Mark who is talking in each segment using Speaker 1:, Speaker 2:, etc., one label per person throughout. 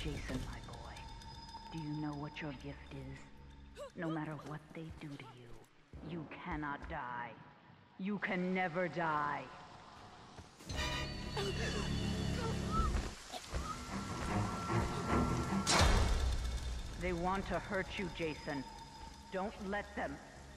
Speaker 1: Jason, my boy, do you know what your gift is? No matter what they do to you, you cannot die. You can never die. They want to hurt you, Jason. Don't let them.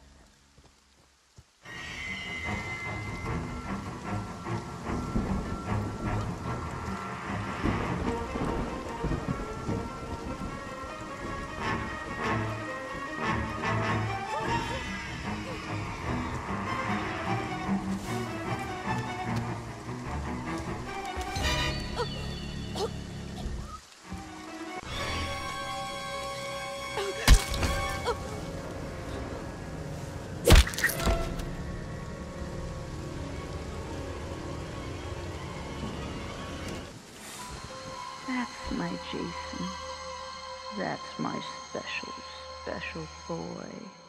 Speaker 1: That's my Jason. That's my special, special boy.